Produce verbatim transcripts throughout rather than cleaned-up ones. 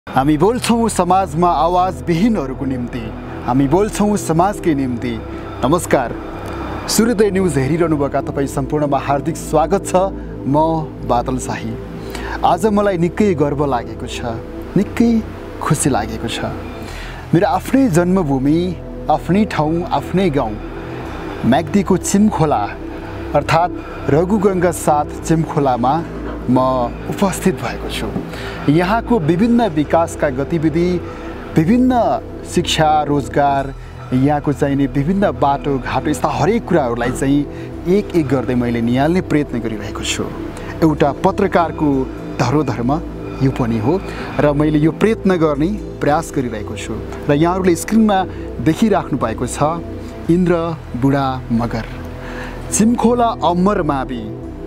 हामी बोल्छौं समाजमा आवाज विहीनहरूको निम्ति, हामी बोल्छौं समाजकै निम्ति। नमस्कार, सूर्योदय न्यूज हेरिरहनुभएका तपाईँ सम्पूर्णमा हार्दिक स्वागत छ। म बादल शाही। आज मलाई निकै गर्व लागेको छ, निकै खुसी लागेको छ। मेरो आफ्नै जन्मभूमि, आफ्नै ठाउँ, आफ्नै गाउँ म्याग्दीको चिमखोला अर्थात् रघुगङ्गा साथ चिमखोलामा म उपस्थित भएको छु। यहाँको विभिन्न विकासका गतिविधि, विभिन्न शिक्षा, रोजगार, यहाँको चाहिने विभिन्न बाटो घाटो, यस्ता हरेक कुराहरूलाई चाहिँ एक एक गर्दै मैले निहाल्ने प्रयत्न गरिरहेको छु। एउटा पत्रकारको धरोधर्म यो पनि हो र मैले यो प्रयत्न गर्ने प्रयास गरिरहेको छु। र यहाँहरूले स्क्रिनमा देखिराख्नु भएको छ इन्द्र बुढा मगर, चिमखोला अमरमावि,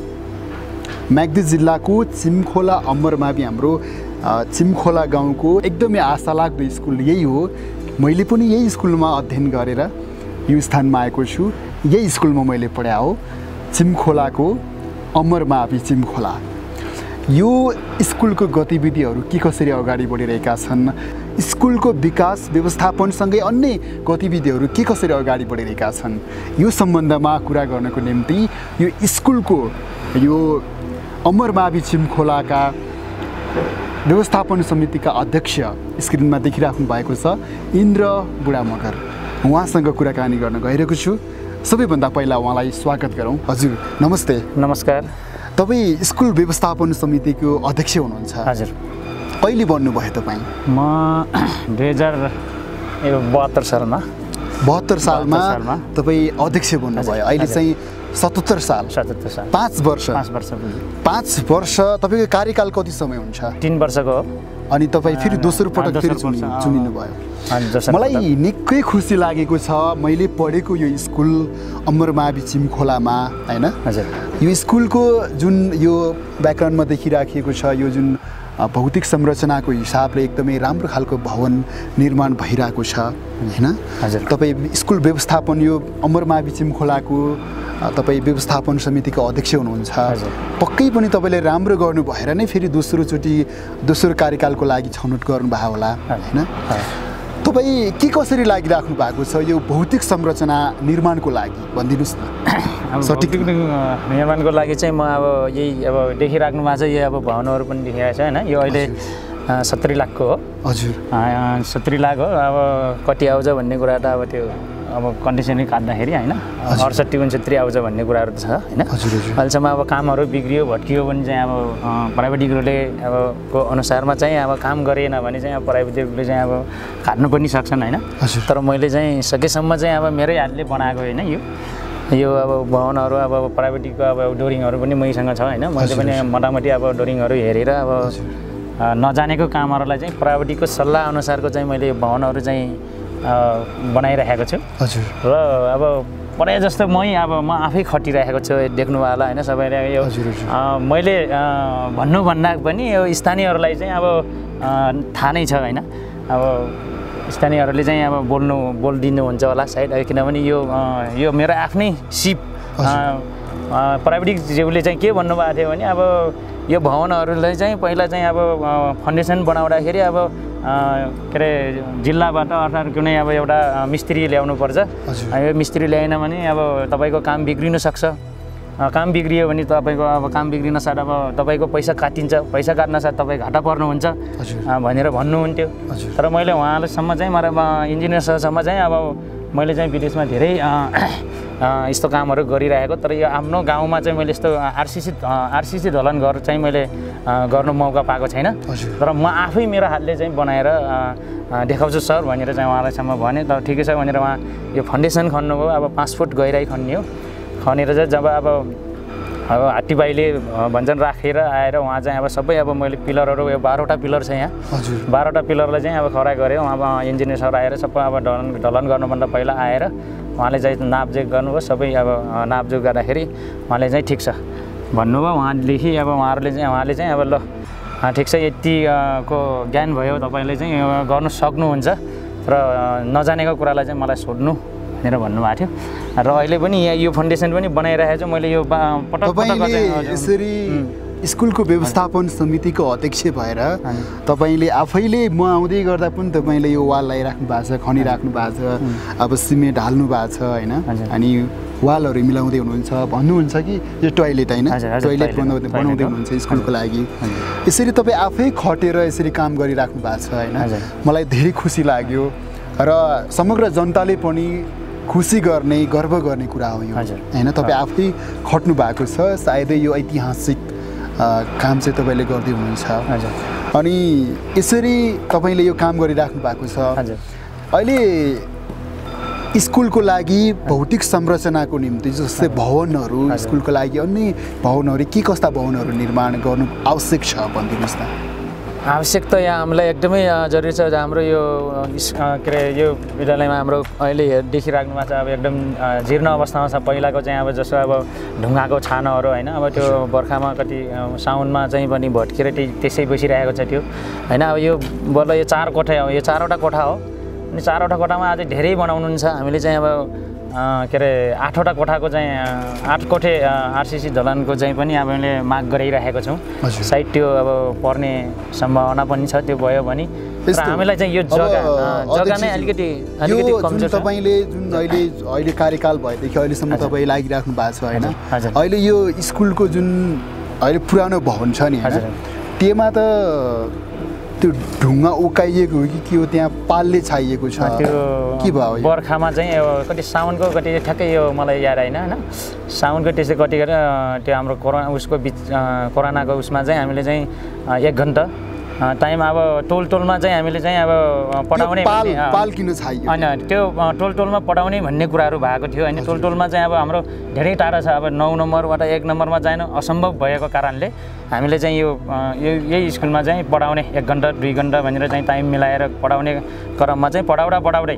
म्याग्दी जिल्लाको चिमखोला अमरमावि हाम्रो चिमखोला गाउँको एकदमै आशालाग्दो स्कुल यही हो। मैले पनि यही स्कुलमा अध्ययन गरेर यो स्थानमा आएको छु। यही स्कुलमा मैले पढाए हो, चिमखोलाको अमरमावि चिमखोला। यो स्कुलको गतिविधिहरू के कसरी अगाडि बढिरहेका छन्, स्कुलको विकास व्यवस्थापनसँगै अन्य गतिविधिहरू के कसरी अगाडि बढिरहेका छन्, यो सम्बन्धमा कुरा गर्नको निम्ति यो स्कुलको यो अमरमावि चिमखोलाका व्यवस्थापन समितिका अध्यक्ष स्क्रिनमा देखिराख्नु भएको छ इन्द्र बुढा मगर, उहाँसँग कुराकानी गर्न गइरहेको छु। सबैभन्दा पहिला उहाँलाई स्वागत गरौँ। हजुर नमस्ते। नमस्कार। तपाईँ स्कुल व्यवस्थापन समितिको अध्यक्ष हुनुहुन्छ। हजुर। कहिले बन्नुभयो तपाईँ? म दुई हजार बहत्तर सालमा बहत्तर सालमा तपाईँ अध्यक्ष बन्नुभयो। अहिले चाहिँ सतहत्तर साल सतहत्तर साल पाँच वर्ष पाँच वर्ष पाँच वर्ष तपाईँको कार्यकाल कति समय हुन्छ? तीन वर्षको हो। अनि तपाईँ फेरि दोस्रो पटक फेरि चुनिनु भयो। मलाई निकै खुसी लागेको छ। मैले पढेको यो स्कुल अमरमावि चिमखोलामा, होइन? हजुर। यो स्कुलको जुन यो ब्याकग्राउन्डमा देखिराखिएको छ, यो जुन भौतिक संरचनाको हिसाबले एकदमै राम्रो खालको भवन निर्माण भइरहेको छ, होइन? हजुर। तपाईँ स्कुल व्यवस्थापन यो अमरमावि चिमखोलाको तपाईँ व्यवस्थापन समितिको अध्यक्ष हुनुहुन्छ। पक्कै पनि तपाईँले राम्रो गर्नु भएर नै फेरि दोस्रोचोटि दोस्रो कार्यकालको लागि छनौट गर्नुभयो होला, होइन? तपाईँ के कसरी लागिराख्नु भएको छ यो भौतिक संरचना निर्माणको लागि भनिदिनुहोस् न। सठिक निर्माणको लागि चाहिँ म अब यही अब देखिराख्नु भएको छ, यो अब भवनहरू पनि देखिरहेको छ, होइन? यो अहिले सत्तरी लाखको हो। हजुर। सत्तरी लाख हो। अब कति आउँछ भन्ने कुरा त अब त्यो अब कन्डिसनै काट्दाखेरि, होइन? अडसट्ठी उन्सत्तरी आउँछ भन्ने कुराहरू त छ, होइन? अहिलेसम्म अब कामहरू बिग्रियो भट्कियो भने चाहिँ अब प्राइभेट डिग्रीले अब को अनुसारमा चाहिँ अब काम गरेन भने चाहिँ अब प्राइभेट डिग्रीले चाहिँ अब काट्नु पनि सक्छन्, होइन? तर मैले चाहिँ सकेसम्म चाहिँ अब मेरै हातले बनाएको, होइन? यो यो अब भवनहरू अब प्राइभेटको अब डोरिङहरू पनि मैसँग छ, होइन? मैले पनि मोटामोटी अब डोरिङहरू हेरेर अब नजानेको कामहरूलाई चाहिँ प्राइभेटको सल्लाह अनुसारको चाहिँ मैले भवनहरू चाहिँ बनाइरहेको छु। हजुर। र अब प्रायः जस्तो मै अब म आफै खटिरहेको छु, देख्नु होला, होइन? सबैले यो मैले भन्नुभन्दा पनि यो स्थानीयहरूलाई चाहिँ अब थाहा नै छ, होइन? अब स्थानीयहरूले चाहिँ अब बोल्नु बोलिदिनुहुन्छ होला सायद, किनभने यो यो मेरो आफ्नै सिप प्राइभेट ज्यूले चाहिँ के भन्नुभएको थियो भने अब यो भवनहरूलाई चाहिँ पहिला चाहिँ अब फाउन्डेसन बनाउँदाखेरि अब के अरे जिल्लाबाट अर्थात् कुनै अब एउटा मिस्त्री ल्याउनुपर्छ। यो मिस्त्री ल्याएन भने अब तपाईँको काम बिग्रिन सक्छ। काम बिग्रियो भने तपाईँको अब काम बिग्रिन साथ अब तपाईँको पैसा काटिन्छ, पैसा काट्न साथ तपाईँ घाटा पर्नुहुन्छ भनेर भन्नुहुन्थ्यो। तर मैले उहाँहरूसम्म चाहिँ मेरो इन्जिनियर सरसम्म चाहिँ अब मैले चाहिँ विदेशमा धेरै यस्तो कामहरू गरिरहेको, तर यो आफ्नो गाउँमा चाहिँ मैले यस्तो आरसिसी आरसिसी ढलान घर चाहिँ मैले गर्नु मौका पाएको छैन। तर म आफै मेरो हातले चाहिँ बनाएर देखाउँछु सर भनेर चाहिँ उहाँलाईसम्म भने। तर ठिकै छ भनेर उहाँ यो फाउन्डेसन खन्नुभयो। अब पाँच फुट गहिराई खन्ने हो। खनेर चाहिँ जब अब अब हात्तीबाईले भन्छन् राखेर आएर उहाँ चाहिँ अब सबै अब मैले पिलरहरू यो बाह्रवटा पिलर छ यहाँ। बाह्रवटा पिलरलाई चाहिँ अब खडा गऱ्यो। उहाँ इन्जिनियर सर आएर सबै अब ढलन ढलन गर्नुभन्दा पहिला आएर उहाँले चाहिँ नापजेक गर्नुभयो। सबै अब नापजेक गर्दाखेरि उहाँले चाहिँ ठिक छ भन्नुभयो। उहाँदेखि अब उहाँहरूले चाहिँ उहाँले चाहिँ अब ल ठिक छ यतिको ज्ञान भयो तपाईँले चाहिँ गर्नु सक्नुहुन्छ र नजानेको कुरालाई चाहिँ मलाई सोध्नु भनेर भन्नुभएको थियो। र अहिले पनि यहाँ यो फाउन्डेसन पनि बनाइरहेको छु मैले। यो पटक पटक यसरी स्कुलको व्यवस्थापन समितिको अध्यक्ष भएर तपाईँले आफैले म आउँदै गर्दा पनि तपाईँले यो वाल लगाइराख्नु भएको छ, खनिराख्नु भएको छ, अब सिमेन्ट हाल्नु भएको छ होइन, अनि वालहरू मिलाउँदै हुनुहुन्छ, भन्नुहुन्छ कि यो टोइलेट होइन, टोइलेट बनाउँदै बनाउँदै हुनुहुन्छ स्कुलको लागि। यसरी तपाईँ आफै खटेर यसरी काम गरिराख्नु भएको छ होइन, मलाई धेरै खुसी लाग्यो र समग्र जनताले पनि खुसी गर्ने गर्व गर्ने कुरा हो यो होइन। तपाईँ आफै खट्नु भएको छ, सायदै यो ऐतिहासिक काम चाहिँ तपाईँले गर्दै हुनुहुन्छ। अनि यसरी तपाईँले यो काम गरिराख्नु भएको छ। अहिले स्कुलको लागि भौतिक संरचनाको निम्ति जस्तै भवनहरू, स्कुलको लागि अन्य भवनहरू के कस्ता भवनहरू निर्माण गर्नु आवश्यक छ भनिदिनुहोस् न। आवश्यक त यहाँ हामीलाई एकदमै जरुरी छ। हाम्रो यो के अरे यो विद्यालयमा हाम्रो अहिले देखिराख्नु भएको छ अब एकदम जीर्ण अवस्थामा छ। पहिलाको चाहिँ अब जस्तो अब ढुङ्गाको छानाहरू होइन, अब त्यो बर्खामा कति साउनमा चाहिँ पनि भट्केर त्यसै बसिरहेको छ त्यो होइन। अब यो बल्ल यो चार कोठा हो, यो चारवटा कोठा हो, अनि चारवटा कोठामा अझै धेरै बनाउनु छ। हामीले चाहिँ अब के अरे आठवटा कोठाको चाहिँ आठ कोठे आरसिसी दलानको चाहिँ पनि हामीले माग गरिरहेको छौँ। सायद त्यो अब पर्ने सम्भावना पनि छ, त्यो भयो भने हामीलाई चाहिँ यो जग्गा जग्गा नै अलिकति अलिकति कमजोर छ। तपाईँले जुन अहिले अहिले कार्यकाल भएदेखि अहिलेसम्म तपाईँ लागिराख्नु भएको छ होइन, अहिले यो स्कुलको जुन अहिले पुरानो भवन छ नि होइन, त्यसमा त त्यो ढुङ्गा उकाइएको हो कि के हो, त्यहाँ पालले छाइएको छ, त्यो के भयो? बर्खामा चाहिँ कति साउनको कति ठ्याक्कै यो मलाई याद होइन होइन, साउनको त्यसै कति गरेर त्यो हाम्रो कोरोना उसको बिच कोरोनाको उसमा चाहिँ हामीले चाहिँ एक घन्टा टाइम अब टोल टोलमा चाहिँ हामीले चाहिँ अब पढाउने पाल किन छाइयो होइन, त्यो टोल टोलमा पढाउने भन्ने कुराहरू भएको थियो होइन। टोल टोलमा चाहिँ अब हाम्रो धेरै टाढा छ, अब नौ नम्बरबाट एक नम्बरमा जानु असम्भव भएको कारणले हामीले चाहिँ यो यही स्कुलमा चाहिँ पढाउने एक घन्टा दुई घन्टा भनेर चाहिँ टाइम मिलाएर पढाउने क्रममा चाहिँ पढाउँदा पढाउँदै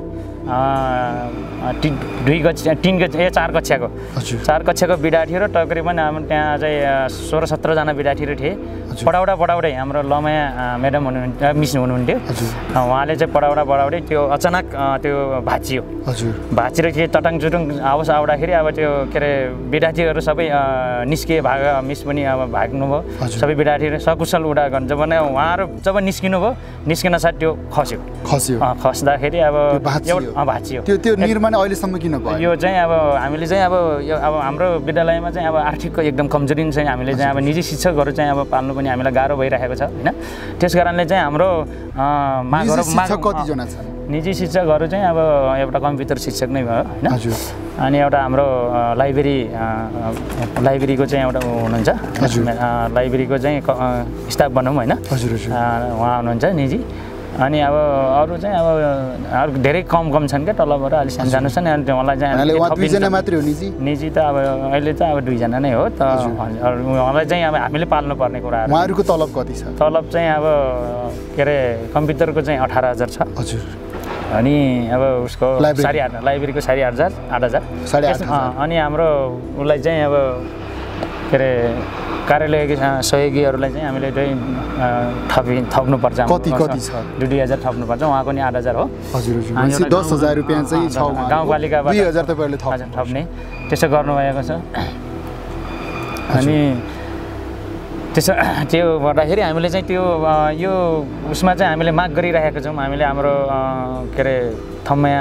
दुई कक्षा तिन कक्षा ए चार कक्षाको चार कक्षाको विद्यार्थी र तकरिबन हाम्रो त्यहाँ चाहिँ सोह्र सत्रजना विद्यार्थीहरू थिए। पढाउँदा पढाउँदै हाम्रो लमाया म्याडम हुनुहुन्थ्यो, मिस हुनुहुन्थ्यो, उहाँले चाहिँ पढाउँदा पढाउँदै त्यो अचानक त्यो भाँचियो। भाँचेर के चटाङ चुटुङ आवाज आउँदाखेरि अब त्यो के अरे विद्यार्थीहरू सबै निस्किए, भाग मिस पनि अब भाग्नुभयो, सबै विद्यार्थीहरू सकुशल उडा गर्नु जब उहाँहरू जब निस्किनु भयो, निस्किन साथ त्यो खस्यो खस्यो खस्दाखेरि अब भाँचियो। त्यो त्यो निर्माण अहिलेसम्म किन भयो? यो चाहिँ अब हामीले चाहिँ अब यो अब हाम्रो विद्यालयमा चाहिँ अब आर्थिकको एकदम कमजोरी चाहिँ हामीले चाहिँ अब निजी शिक्षकहरू चाहिँ अब पाल्नु पनि हामीलाई गाह्रो भइरहेको छ होइन। त्यस कारणले चाहिँ हाम्रो मागहरू कतिजना छन् निजी शिक्षकहरू चाहिँ अब एउटा कम्प्युटर शिक्षक नै भयो होइन, अनि एउटा हाम्रो लाइब्रेरी लाइब्रेरीको चाहिँ एउटा हुनुहुन्छ, लाइब्रेरीको चाहिँ स्टाफ भनौँ होइन, उहाँ हुनुहुन्छ निजी। अनि अब अरू चाहिँ अब अरू धेरै कम कम छन् क्या, तलबाट अलिक सानो सानो छन्, अनि उहाँलाई चाहिँ निजी त अब अहिले त अब दुईजना नै हो त। उहाँलाई चाहिँ अब हामीले पाल्नु पर्ने कुराहरू। उहाँहरूको तलब कति छ? तलब चाहिँ अब के अरे कम्प्युटरको चाहिँ अठार हजार छ, हजुर, अनि अब उसको साढे आठ लाइब्रेरीको साढे आठ हजार आठ हजार साढे आठ अनि हाम्रो उसलाई चाहिँ अब के अरे कार्यालयको सहयोगीहरूलाई चाहिँ हामीले चाहिँ थपि थप्नुपर्छ। कति कति छ? दुई दुई हजार थप्नुपर्छ, उहाँको नि आठ हजार हो। हजुर हजुर, दस हजार रुपियाँ चाहिँ छ गाउँपालिकाबाट दुई हजार तपाईँहरूले थप्ने त्यसो गर्नुभएको छ। अनि त्यसो त्यो गर्दाखेरि हामीले चाहिँ त्यो यो उसमा चाहिँ हामीले माग गरिरहेका छौँ। हामीले हाम्रो के अरे थम्मया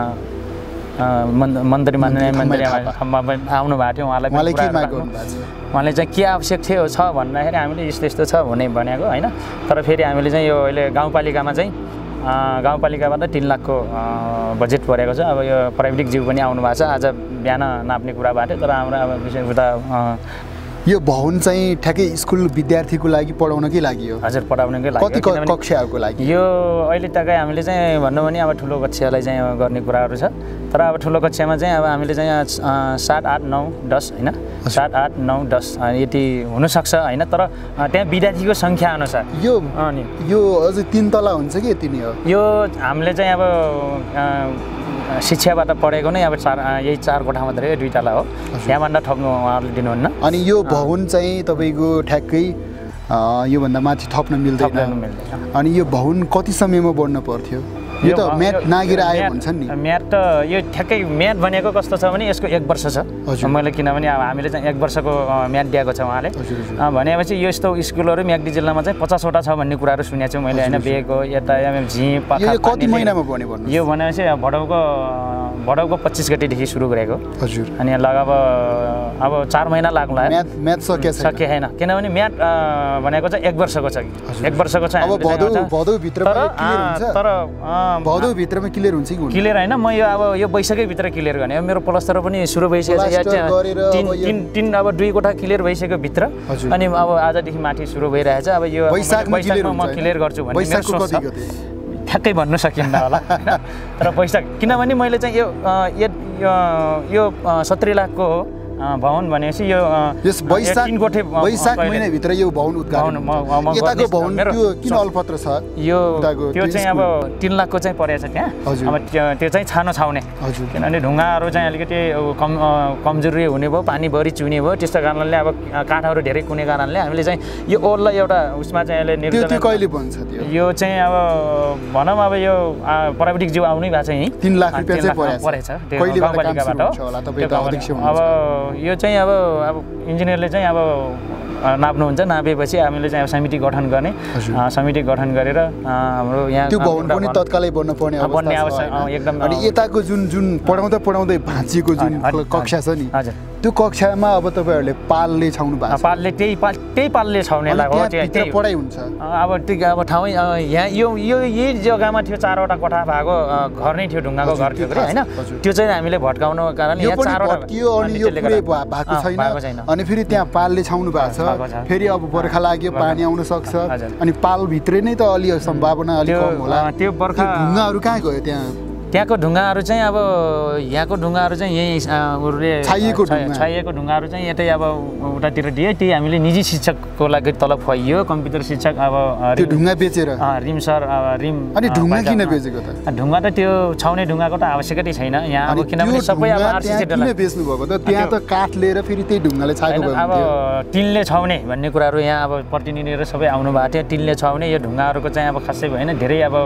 मन्त्री मान्य मन्त्री आउनु भएको थियो, उहाँलाई उहाँले चाहिँ के आवश्यक थियो छ भन्दाखेरि हामीले यस्तो यस्तो छ भने भनेको होइन। तर फेरि हामीले चाहिँ यो अहिले गाउँपालिकामा चाहिँ गाउँपालिकाबाट तिन लाखको बजेट परेको छ। अब यो प्राविधिक ज्यू पनि आउनु भएको छ, आज बिहान नाप्ने कुरा भएको थियो। तर हाम्रो अब विषय उता यो भवन चाहिँ ठ्याक्कै स्कुल विद्यार्थीको लागि पढाउनकै लागि हो? हजुर, पढाउनकै लागि। कति कक्षाको लागि? यो अहिले तक हामीले चाहिँ भन्नु भने अब ठुलो कक्षालाई चाहिँ गर्ने कुराहरू छ। तर अब ठुलो कक्षामा चाहिँ अब हामीले चाहिँ सात आठ नौ दस होइन, सात आठ नौ दस यति हुनसक्छ होइन। तर त्यहाँ विद्यार्थीको सङ्ख्या अनुसार यो अनि यो अझै तिन तला हुन्छ कि यति नै हो? यो हामीले चाहिँ अब शिक्षाबाट पढेको नै अब चार यही चार कोठा मात्रै, दुई तला हो, यहाँभन्दा थप्नु उहाँहरूले दिनुहुन्न। अनि यो भवन चाहिँ तपाईँको ठ्याक्कै योभन्दा माथि थप्न मिल्दैन? मिल्दैन। अनि यो भवन कति समयमा बढ्न पर्थ्यो? यो त म्याथ नागेर आयो भन्छन् नि। म्याथ त यो ठ्याक्कै म्याथ भनेको कस्तो छ भने यसको एक वर्ष छ मैले किनभने अब हामीले चाहिँ एक वर्षको म्याथ दिएको छ उहाँले भनेपछि यो यस्तो स्कुलहरू म्याग्दी जिल्लामा चाहिँ पचासवटा छ भन्ने कुराहरू सुनेको छु मैले होइन बेको यता झिँ पाखा कति महिनामा बन्यो भन्नु यो भनेपछि भडौको भडौको पच्चिस गतेदेखि सुरु गरेको हजुर अनि लगभग अब चार महिना लाग्ला म्याथ म्याथ सके सके छैन किनभने म्याथ भनेको चाहिँ एक वर्षको छ एक वर्षको छ अब भदौ भदौ भित्रमा क्लियर हुन्छ तर भदौ भित्रमा क्लियर हुन्छ कि क्लियर होइन म यो अब यो वैशाखै भित्र क्लियर गर्ने मेरो प्लस्टर पनि सुरु भइसकेको छ तिन तिन तिन अब दुई कोठा क्लियर भइसक्यो भित्र अनि अब आजदेखि माथि सुरु भइरहेछ अब यो वैशाखमा म क्लियर गर्छु भन्ने मेरो सोच छ ठ्याक्कै भन्नु सकिन्न होला हैन तर पैसा किनभने मैले चाहिँ यो यो सत्तरी लाखको हो भवन भनेपछि यो यस वैशाख वैशाख महिना भित्र यो भवन उद्घाटन यताको भवन त्यो किन अलपत्र छ यो त्यो चाहिँ अब तीन लाखको चाहिँ परेछ त्यहाँ अब त्यो चाहिँ छानो छाउने किनभने ढुङ्गाहरू चाहिँ अलिकति कम कमजोरी हुने भयो पानी बढी चुने भयो त्यस्तो कारणले अब काठहरू धेरै कुने कारणले हामीले चाहिँ यो ओललाई एउटा उसमा चाहिँ अहिले निर्देशन कहिले बन्छ त्यो यो चाहिँ अब भनौँ अब यो प्राविधिक जीव आउनै भएको छ यहीँ तीन लाख रुपियाँ चाहिँ परेछ त्यो गाउँपालिकाबाट अब यो चाहिँ अब अब इन्जिनियरले चाहिँ अब नाप्नुहुन्छ नापेपछि हामीले चाहिँ अब समिति गठन गर्ने समिति गठन गरेर हाम्रो यहाँ त्यो भवन पनि तत्कालै बन्न पर्ने बन्ने आवश्यक एकदम अनि यताको जुन जुन पढाउँदा पढाउँदै भाँचिएको जुन कक्षा छ नि त्यो कक्षामा अब तपाईँहरूले पालले छाउनु भएको छ पालले त्यही पाल त्यही पालले छाउने लाग्यो त्यही पढाइ हुन्छ अब त्यो अब ठाउँ यहाँ यो यो यही जग्गामा थियो चारवटा कोठा भएको घर नै थियो ढुङ्गाको घर थियो होइन त्यो चाहिँ हामीले भट्काउनु कारण यहाँ चारवटा अनि यो पुरै भएको छैन अनि फेरि त्यहाँ पालले छाउनु भएको छ फेरि अब बर्खा लाग्यो पानी आउन सक्छ अनि पाल भित्रै नै त अलि सम्भावना अलिक कम होला त्यो बर्खा ढुङ्गाहरू कहाँ गयो त्यहाँ त्यहाँको ढुङ्गाहरू चाहिँ अब यहाँको ढुङ्गाहरू चाहिँ यहीँ छाइएको छाइएको ढुङ्गाहरू चाहिँ यतै अब उतातिर दियो त्यही हामीले निजी शिक्षकको लागि तलब खुवाइयो कम्प्युटर शिक्षक अब त्यो ढुङ्गा बेचेर रिम सर अब रिम अनि ढुङ्गा किन बेचेको त ढुङ्गा त त्यो छाउने ढुङ्गाको त आवश्यकतै छैन यहाँ अब किनभने सबै अब आरसीसी किन बेच्नु भएको त त्यहाँ त काठ लिएर फेरि त्यही ढुङ्गाले छाएको भयो अब टिनले छाउने भन्ने कुराहरू यहाँ अब प्रतिनिधिहरू सबै आउनु भएको थियो टिनले छाउने यो ढुङ्गाहरूको चाहिँ अब खासै भएन धेरै अब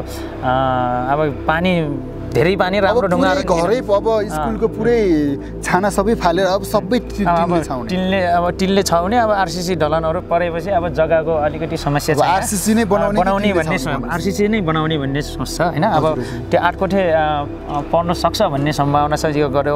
अब पानी धेरै पानी राम्रो ढुङ्गाहरू घरै अब स्कुलको पुरै छाना सबै फालेर अब सबै टिनले छाउने टिनले अब टिनले छाउने अब आरसीसी ढलानहरू परेपछि अब जग्गाको अलिकति समस्या छ आरसीसी नै बनाउने बनाउने भन्ने आरसीसी नै बनाउने भन्ने सोच छ हैन अब त्यो आठ कोठे पर्न सक्छ भन्ने सम्भावना छ यो गर्यो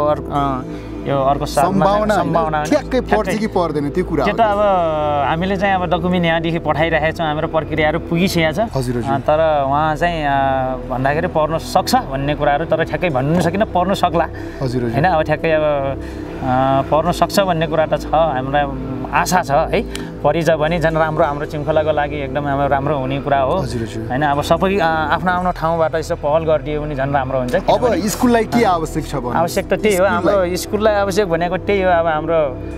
यो अर्को सम्भावना सम्भावना ठ्याक्कै पर्छ कि पर्दैन त्यो कुरा त्यो त अब हामीले चाहिँ अब डकुमेन्ट यहाँदेखि पठाइरहेको छौँ हाम्रो प्रक्रियाहरू पुगिसकेको छ तर उहाँ चाहिँ भन्दाखेरि पर्न सक्छ भन्ने कुराहरू तर ठ्याक्कै भन्नु सकिन पर्न सक्ला हजुर हैन अब ठ्याक्कै अब पर्न सक्छ भन्ने कुरा त छ हामीलाई आशा छ है परिज भने झन् राम्रो हाम्रो चिमखोलाको लागि एकदम हाम्रो राम्रो हुने कुरा हो हैन अब सबै आफ्नो आफ्नो ठाउँबाट यसो पहल गरिदियो भने झन् राम्रो हुन्छ अब स्कुललाई के आवश्यक छ भने आवश्यक त त्यही हो हाम्रो स्कुललाई आवश्यक भनेको त्यही हो अब हाम्रो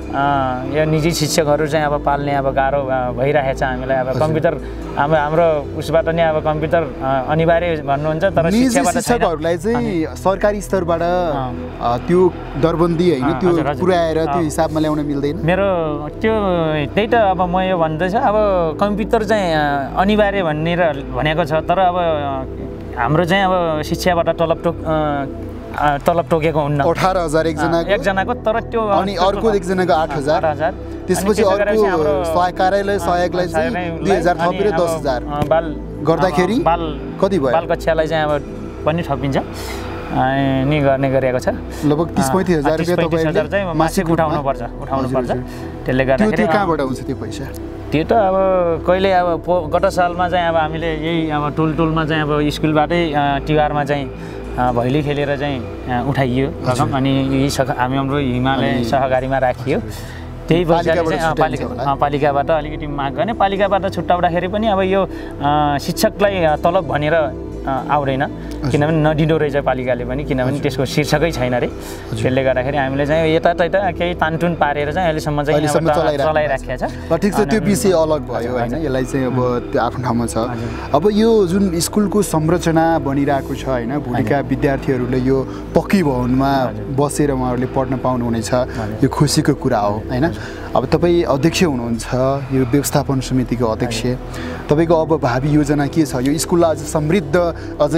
यो निजी शिक्षकहरू चाहिँ अब पाल्ने अब गाह्रो भइरहेछ हामीलाई अब कम्प्युटर अब हाम्रो उसबाट नै अब कम्प्युटर अनिवार्य भन्नुहुन्छ तर शिक्षाबाट शिक्षकहरूलाई चाहिँ सरकारी स्तरबाट त्यो दरबन्दी हैन त्यो पुर्याएर त्यो हिसाबमा ल्याउन मिल्दैन मेरो त्यो त्यही त अब म यो भन्दैछु अब कम्प्युटर चाहिँ अनिवार्य भनेर भनेको छ तर अब हाम्रो चाहिँ अब शिक्षाबाट तलब टोक तलब टोकेको हुन्न अठार हजार एकजनाको एकजनाको तर त्यो अनि अर्को एकजनाको आठ हजार त्यसपछि अर्को सहायक कार्यालय सहायकलाई चाहिँ दुई हजार थपेर दस हजार बाल गर्दाखेरि बाल कति भयो बाल कक्षालाई चाहिँ अब पनि थपिन्छ नि गर्ने गरेको छ लगभग तीस पैँतिस हजार रुपियाँ तपाईँले चाहिँ मासिक उठाउनु पर्छ उठाउनु पर्छ त्यसले गर्दाखेरि त्यो कहाँबाट आउँछ त्यो पैसा त्यो त अब कहिले अब गत सालमा चाहिँ अब हामीले यही अब टोल टोलमा चाहिँ अब स्कुलबाटै तिहारमा चाहिँ भैली खेलेर चाहिँ उठाइयो रकम अनि यही हामी हाम्रो हिमालय सहकारीमा राखियो त्यही पैसाले चाहिँ पालिका पालिकाबाट अलिकति माग गर्ने पालिकाबाट छुट्याउँदाखेरि पनि अब यो शिक्षकलाई तलब भनेर आउँदैन किनभने नदिँदो रहेछ पालिकाले पनि किनभने त्यसको शीर्षकै छैन अरे त्यसले गर्दाखेरि हामीले चाहिँ यता त्यता केही तानटुन पारेर चाहिँ अहिलेसम्म चाहिँ चलाइराखेको छ ल ठिक छ त्यो विषय अलग भयो होइन यसलाई चाहिँ अब त्यो आफ्नो ठाउँमा छ अब यो जुन स्कुलको संरचना बनिरहेको छ होइन भोलिका विद्यार्थीहरूले यो पक्की भवनमा बसेर उहाँहरूले पढ्न पाउनुहुनेछ यो खुसीको कुरा हो होइन अब तपाईँ अध्यक्ष हुनुहुन्छ यो व्यवस्थापन समितिको अध्यक्ष तपाईँको अब भावी योजना के छ यो स्कुललाई अझ समृद्ध अझै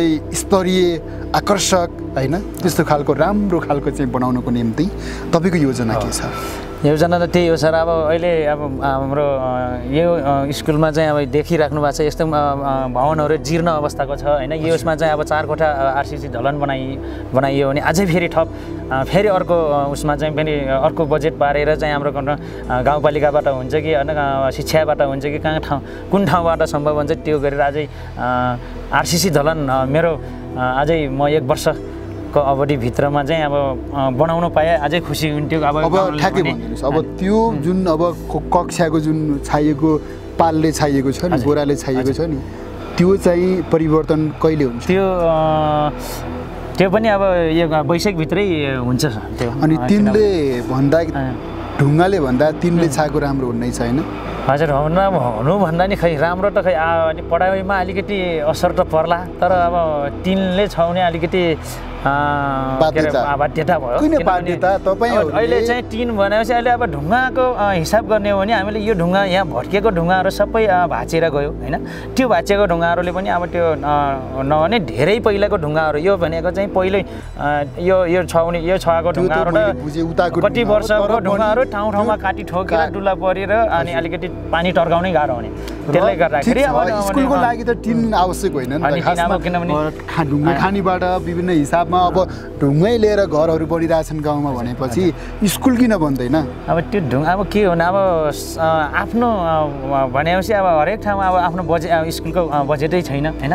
स्तरीय आकर्षक होइन त्यस्तो खालको राम्रो खालको चाहिँ बनाउनको निम्ति तपाईँको योजना के छ? योजना त त्यही हो सर। अब अहिले अब हाम्रो यो स्कुलमा चाहिँ अब देखिराख्नु भएको छ यस्तो भवनहरू जीर्ण अवस्थाको छ होइन। यसमा चाहिँ अब चार कोठा आरसिसी ढलन बनाइ बनाइयो भने अझै फेरि थप फेरि अर्को उसमा चाहिँ फेरि अर्को बजेट पारेर चाहिँ हाम्रो गाउँपालिकाबाट हुन्छ कि होइन शिक्षाबाट हुन्छ कि कहाँ ठाउँ कुन ठाउँबाट सम्भव हुन्छ त्यो गरेर अझै आरसिसी ढलन मेरो अझै म एक वर्ष को अवधिभित्रमा चाहिँ अब बनाउन पाए अझै खुसी हुन्थ्यो। अब अब ठ्याक्कै भनिदिनुहोस्, अब त्यो जुन अब कक्षाको जुन छाइएको पालले छाइएको छ नि, बोराले छाइएको छ नि, त्यो चाहिँ परिवर्तन कहिले हुन्छ? त्यो त्यो पनि अब यो वैशाखभित्रै हुन्छ त्यो। अनि तिनले भन्दा ढुङ्गाले भन्दा तिनले छाएको राम्रो हुनै छैन? हजुर, हुन हुनु भन्दा नि खै राम्रो त खै अनि पढाइमा अलिकति असर त पर्ला, तर अब तिनले छाउने अलिकति बाध्यता भयो। किन बाध्यता? तपाईँ अहिले चाहिँ टिन भनेपछि अहिले अब ढुङ्गाको हिसाब गर्ने हो भने हामीले यो ढुङ्गा यहाँ भट्किएको ढुङ्गाहरू सबै भाँचेर गयो होइन। त्यो भाँचिएको ढुङ्गाहरूले पनि अब त्यो नभने धेरै पहिलाको ढुङ्गाहरू, यो भनेको चाहिँ पहिल्यै यो यो छाउने यो छाएको ढुङ्गाहरू कति वर्षको ढुङ्गाहरू ठाउँ ठाउँमा काटी ठोकेर डुल्ला परेर अनि अलिकति पानी टर्काउनै गाह्रो हुने। त्यसले गर्दाखेरि अब स्कुलको लागि त टिन आवश्यक होइन नि, किनभने ढुङ्गा खानीबाट विभिन्न हिसाबमा अब ढुङ्गै लिएर घरहरू बनिरहेछन् गाउँमा भनेपछि स्कुल किन बन्दैन? अब त्यो ढुङ्गा अब के हो भने अब आफ्नो भनेपछि अब हरेक ठाउँमा अब आफ्नो बजेट स्कुलको बजेटै छैन होइन।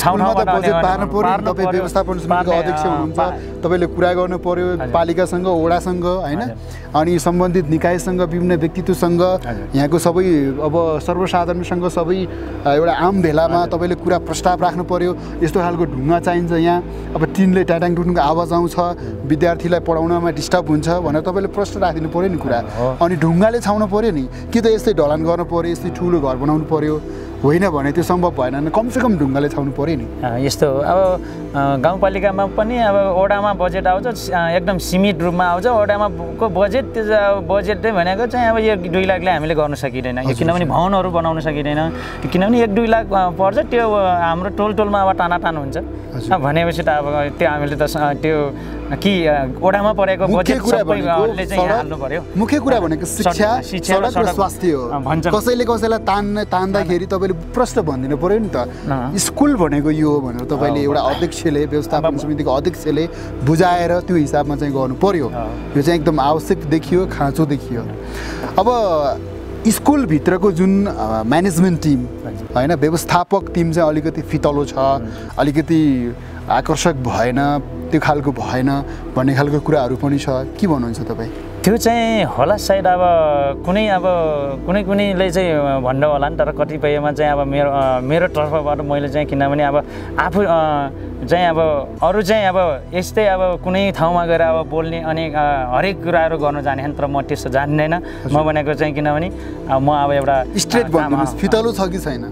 व्यवस्थापन समितिको अध्यक्ष हुनुहुन्छ, तपाईँले कुरा गर्नु पर्यो पालिकासँग, वडासँग होइन, अनि सम्बन्धित निकायसँग, विभिन्न व्यक्तित्वसँग, यहाँको सबै अब सर्वसाधारणसँग सबै एउटा आम भेलामा तपाईँले कुरा प्रस्ताव राख्नु पर्यो। यस्तो खालको ढुङ्गा चाहिन्छ यहाँ, अब टिनले ट्याटाङ टुटुङको आवाज आउँछ, विद्यार्थीलाई पढाउनमा डिस्टर्ब हुन्छ भनेर तपाईँले प्रश्न राखिदिनु पऱ्यो नि कुरा। अनि ढुङ्गाले छाउनु पऱ्यो नि, कि त यस्तै ढलान गर्नु पऱ्यो, यस्तै ठुलो घर बनाउनु पऱ्यो, होइन भने त्यो सम्भव भएन। कमसेकम ढुङ्गाले छाउनु पऱ्यो नि। यस्तो अब गाउँपालिकामा पनि अब वडामा बजेट आउँछ एकदम सीमित रूपमा आउँछ। वडामा को बजेट त्यो बजेट चाहिँ भनेको चाहिँ अब यो दुई लाखले हामीले गर्न सकिँदैन, किनभने भवनहरू बनाउन सकिँदैन, किनभने एक दुई लाख पर्छ। त्यो हाम्रो टोल टोलमा अब टानाटान हुन्छ भनेपछि त अब त्यो हामीले त त्यो कि वडामा परेको बजेट सबैले चाहिँ हाल्नु पर्यो। मुख्य कुरा भनेको शिक्षा, सडक र स्वास्थ्य हो। कसैले कसैलाई तान्न तान्दाखेरि तपाईँले प्रश्न भनिदिनु पर्यो नि त, स्कुल भनेको यो हो भनेर तपाईँले एउटा अध्यक्षले, व्यवस्थापन समितिको अध्यक्षले बुझाएर त्यो हिसाबमा चाहिँ गर्नु पर्यो। यो चाहिँ एकदम आवश्यक देखियो, खाँचो देखियो। अब स्कुलभित्रको जुन म्यानेजमेन्ट टिम होइन, व्यवस्थापक टिम चाहिँ अलिकति फितलो छ, अलिकति आकर्षक भएन, त्यो खालको भएन भन्ने खालको कुराहरू पनि छ। के भन्नुहुन्छ तपाईँ? त्यो चाहिँ होला सायद अब कुनै अब कुनै कुनैले चाहिँ भन्नु होला नि, तर कतिपयमा चाहिँ अब मेरो मेरो तर्फबाट मैले चाहिँ किनभने अब आफू चाहिँ अब अरू चाहिँ अब यस्तै अब कुनै ठाउँमा गएर अब बोल्ने अनि हरेक कुराहरू गर्न जाने, तर म त्यस्तो जान्दैन। म भनेको चाहिँ किनभने म अब एउटा स्ट्रेट भन्नुहोस्, फितलो छ कि छैन?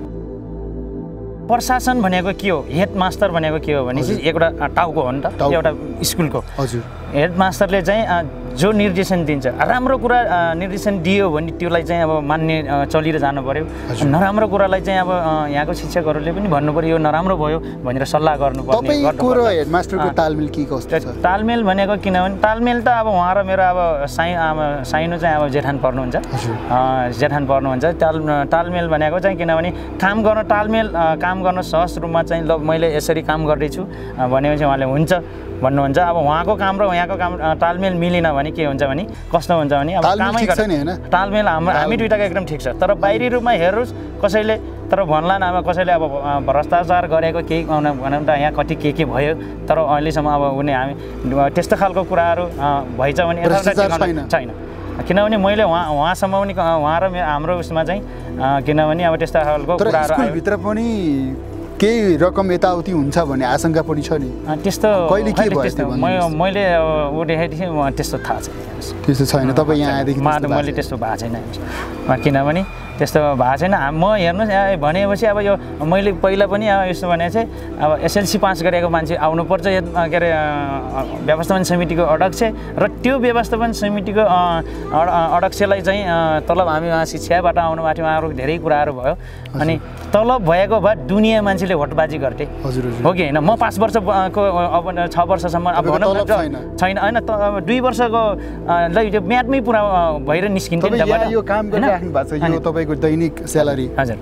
प्रशासन भनेको के हो, हेड मास्टर भनेको के हो भने चाहिँ एउटा टाउको हो नि त एउटा स्कुलको। हजुर, हेड मास्टरले चाहिँ जो निर्देशन दिन्छ, राम्रो कुरा निर्देशन दियो भने त्यसलाई चाहिँ अब मान्ने चलिएर जानु पर्यो। नराम्रो कुरालाई चाहिँ अब यहाँको शिक्षकहरूले पनि भन्नु पर्यो यो नराम्रो भयो भनेर सल्लाह गर्नुपर्ने। तपाईँको र हेड मास्टरको तालमेल के कस्तो छ? तालमेल भनेको किनभने तालमेल त अब उहाँ र मेरो अब साइ साइनो चाहिँ अब जेठान पर्नुहुन्छ, जेठान पर्नुहुन्छ। ताल तालमेल भनेको चाहिँ किनभने काम गर्न तालमेल काम गर्न सहज रूपमा चाहिँ ल मैले यसरी काम गर्दैछु भनेपछि उहाँले हुन्छ भन्नुहुन्छ। अब उहाँको काम र यहाँको काम तालमेल मिलेन भने के हुन्छ भने कस्तो हुन्छ भने अब कामै गर्छ तालमेल हाम्रो हामी दुइटाको एकदम ठिक छ, तर बाहिरी रूपमा हेर्नुहोस् कसैले तर भन्ला न अब कसैले अब भ्रष्टाचार गरेको केही भनौँ त यहाँ कति के के भयो, तर अहिलेसम्म अब उनी हामी त्यस्तो खालको कुराहरू भइछ भने छैन। किनभने मैले उहाँ उहाँसम्म पनि उहाँ र हाम्रो उसमा चाहिँ किनभने अब त्यस्तो खालको कुराहरू भित्र पनि केही रकम यताउति हुन्छ भन्ने आशंका पनि छ नि। त्यस्तो कहिले के भयो मैले ऊ देखेको थिएँ, त्यस्तो थाहा छैन। त्यस्तो छैन, तपाईँ यहाँ आएदेखि मैले त्यस्तो भएको छैन, किनभने त्यस्तो भएको छैन। म हेर्नुहोस् भनेपछि अब यो मैले पहिला पनि अब यस्तो भने चाहिँ अब एसएलसी पास गरेको मान्छे आउनुपर्छ के अरे व्यवस्थापन समितिको अध्यक्ष, र त्यो व्यवस्थापन समितिको अध्यक्षलाई चाहिँ तलब हामी उहाँ शिक्षाबाट आउनु भएको थियो, उहाँहरूको धेरै कुराहरू भयो। अनि तलब भएको भए दुनियाँ मान्छेले भोटबाजी गर्थे हजुर हो कि होइन म पाँच वर्षको अब छ वर्षसम्म अब भनौँ छैन होइन त दुई वर्षको ल त्यो म्यादमै पुरा भएर निस्किन्थ्यो नि त यो काम गरिराख्नु भएको छ यो तपाईँको दैनिक स्यालेरी हजुर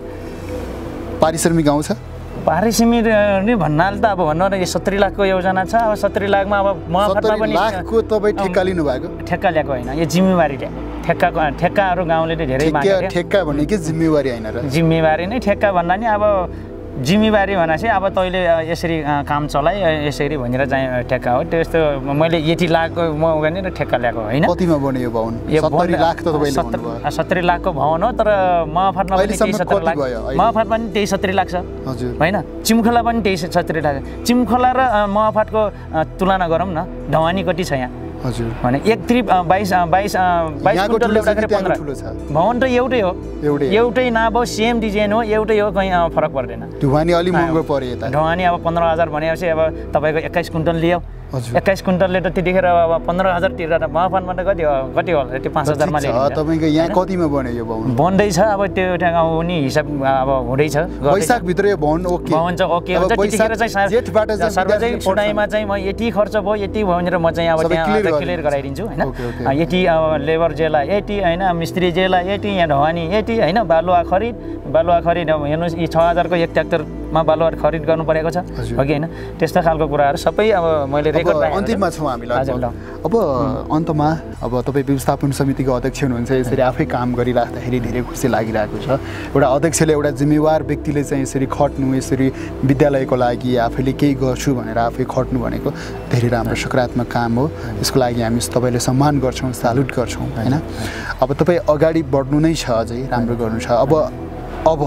पारिश्रमिक आउँछ पारिश्रमिक नि भन्नाले त अब भन्नु न सत्तरी लाखको योजना छ अब सत्तरी लाखमा अब महफतमा पनि लाखको तपाईँ ठेक्का लिनु भएको ठेक्का ल्याएको होइन यो जिम्मेवारीले ठेक्काको ठेक्काहरू गाउँले धेरै मागेको ठेक्का भन्ने के जिम्मेवारी होइन र जिम्मेवारी नै ठेक्का भन्दा नि अब जिम्मेवारी भनेपछि अब तैँले यसरी काम चलाइ यसरी भनेर चाहिँ ठेक्का हो त्यस्तो मैले यति लाखको म गर्ने र ठेक्का ल्याएको होइन कतिमा बन्यो यो भवन सत्तरी लाख त तपाईँले भन्नुभयो सत्तरी लाखको भवन हो तर महफतमा पनि तेइस सत्तरी लाख महफत पनि तेइस सत्तरी लाख छ हजुर होइन चिमखोला पनि तेइस सत्तरी लाख चिमखोला र महफतको तुलना गरौँ न ढवानी कति छ यहाँ हजुर भने एक त्रि बाइस बाइस बाइस कुन्टल ल्याउँदाखेरि पन्ध्र भवन त एउटै हो एउटै नभए सेम डिजाइन हो एउटै हो कहीँ फरक पर्दैन ढुवानी अलि महँगो पर्यो यता ढुवानी अब पन्ध्र हजार भनेपछि अब तपाईँको एक्काइस कुन्टल लियो एक्काइस कुन्टलले त त्यतिखेर अब पन्ध्र हजार तिरेर महफतमा त कति हो कति होला त्यो पाँच हजारमा ल्याइन्छ तपाईँको यहाँ कतिमा बन्यो यो भवन बन्दैछ अब त्यो त्यहाँ नि हिसाब अब हुँदैछ वैशाखभित्र यो भवन ओके भवन चाहिँ ओके हुन्छ त्यतिखेर चाहिँ सार्वजनिक सुनाइमा चाहिँ म यति खर्च भयो यति भयो भनेर म चाहिँ अब त्यहाँ क्लियर गराइदिन्छु होइन यति अब लेबर जेला यति होइन मिस्त्री जेला यति यहाँ ढवानी यति होइन बालुवा खरिद बालुवा खरिद हेर्नुहोस् यी छ हजारको एक ट्र्याक्टरमा बालुवा खरिद गर्नु परेको छ हो कि होइन त्यस्तो खालको कुराहरू सबै अब मैले रेकर्ड अन्तिममा छौँ हामीलाई अब अन्तमा अब तपाईँ व्यवस्थापन समितिको अध्यक्ष हुनुहुन्छ यसरी आफै काम गरिराख्दाखेरि धेरै खुसी लागिरहेको छ एउटा अध्यक्षले एउटा जिम्मेवार व्यक्तिले चाहिँ यसरी खट्नु यसरी विद्यालयको लागि आफैले केही गर्छु भनेर आफै खट्नु भनेको धेरै राम्रो सकारात्मक काम हो यसको लागि हामी तपाईँले सम्मान गर्छौँ सालुट गर्छौँ होइन अब तपाईँ अगाडि बढ्नु नै छ अझै राम्रो गर्नु छ अब अब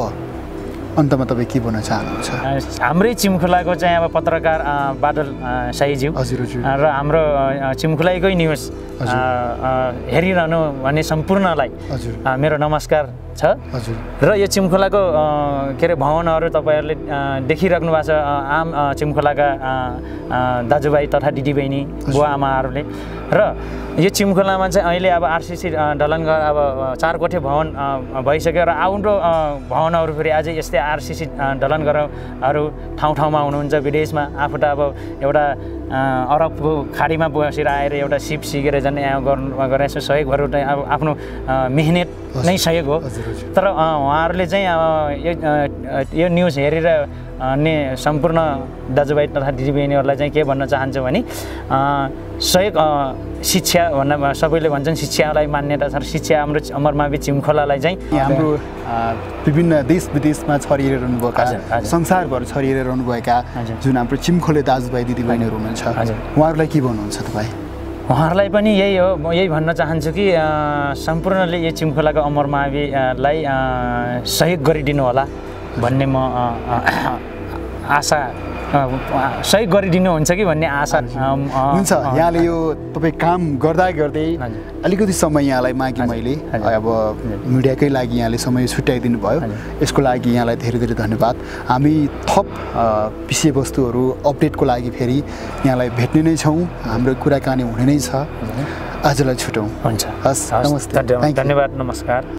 अन्तमा तपाईँ के भन्न चाहनुहुन्छ हाम्रै चिमखोलाको चाहिँ अब पत्रकार बादल साईज्यू हजुर र हाम्रो चिमखोलाकै न्युज हेरिरहनु भन्ने सम्पूर्णलाई मेरो नमस्कार छ हजुर र यो चिमखोलाको के अरे भवनहरू तपाईँहरूले देखिराख्नु भएको छ आम चिमखोलाका दाजुभाइ तथा दिदीबहिनी बुवा आमाहरूले र यो चिमखोलामा चाहिँ अहिले अब आरसिसी ढलन अब चार कोठे भवन भइसक्यो र आउनु भवनहरू फेरि अझै यस्तै आरसिसी ढलन गरहरू ठाउँ ठाउँमा हुनुहुन्छ विदेशमा आफू त अब एउटा अरबको खाडीमा बसेर आएर एउटा सिप सिकेर झन् यहाँ गर्नु गरेर सहयोग भएर अब आफ्नो मेहनत नै सहयोग हो तर उहाँहरूले चाहिँ अब यो न्युज हेरेर अनि सम्पूर्ण दाजुभाइ तथा दिदीबहिनीहरूलाई चाहिँ के भन्न चाहन्छु भने सहयोग शिक्षा भन्न सबैले भन्छन् शिक्षालाई मान्यता छ शिक्षा हाम्रो अमरमावि चिमखोलालाई चाहिँ हाम्रो विभिन्न देश विदेशमा छरिएर रहनुभएका संसारभर छरिएर रहनुभएका जुन हाम्रो चिमखोले दाजुभाइ दिदीबहिनीहरू हुनुहुन्छ उहाँहरूलाई के भन्नुहुन्छ तपाईँ उहाँहरूलाई पनि यही हो म यही भन्न चाहन्छु कि सम्पूर्णले यो चिमखोलाको अमरमाविलाई सहयोग गरिदिनु होला भन्ने म आशा सहयोग गरिदिनुहुन्छ कि भन्ने आशा हुन्छ यहाँले यो तपाईँ काम गर्दा गर्दै अलिकति समय यहाँलाई मागेँ मैले अब मिडियाकै लागि यहाँले समय छुट्याइदिनु भयो यसको लागि यहाँलाई धेरै धेरै धन्यवाद हामी थप विषयवस्तुहरू अपडेटको लागि फेरि यहाँलाई भेट्ने नै छौँ हाम्रो कुराकानी हुने नै छ आजलाई छुटौँ हुन्छ हस् नमस्ते धन्यवाद नमस्कार।